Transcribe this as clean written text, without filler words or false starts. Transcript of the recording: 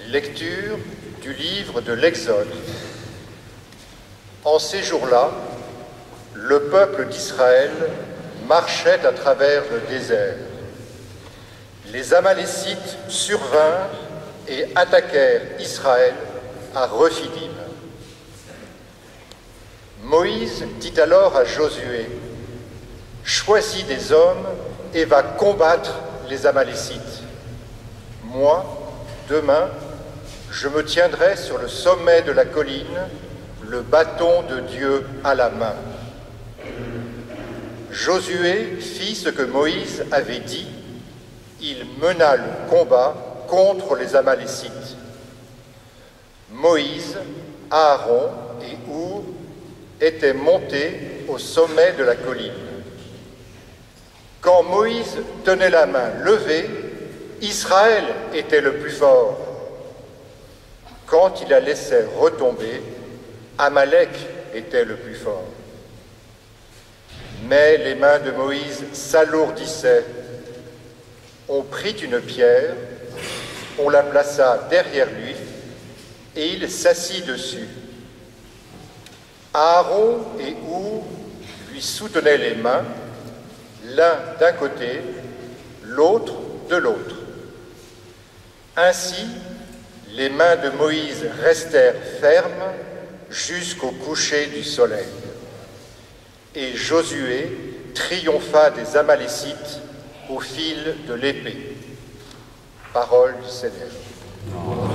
Lecture du livre de l'Exode. En ces jours-là, le peuple d'Israël marchait à travers le désert. Les Amalécites survinrent et attaquèrent Israël à Rephidim. Moïse dit alors à Josué: « Choisis des hommes et va combattre les Amalécites. Moi, demain, je me tiendrai sur le sommet de la colline, le bâton de Dieu à la main. » Josué fit ce que Moïse avait dit. Il mena le combat contre les Amalécites. Moïse, Aaron et Our étaient montés au sommet de la colline. Quand Moïse tenait la main levée, Israël était le plus fort. Quand il la laissait retomber, Amalek était le plus fort. Mais les mains de Moïse s'alourdissaient. On prit une pierre, on la plaça derrière lui, et il s'assit dessus. Aaron et Our lui soutenaient les mains, l'un d'un côté, l'autre de l'autre. Ainsi, les mains de Moïse restèrent fermes jusqu'au coucher du soleil. Et Josué triompha des Amalécites au fil de l'épée. Parole du Seigneur.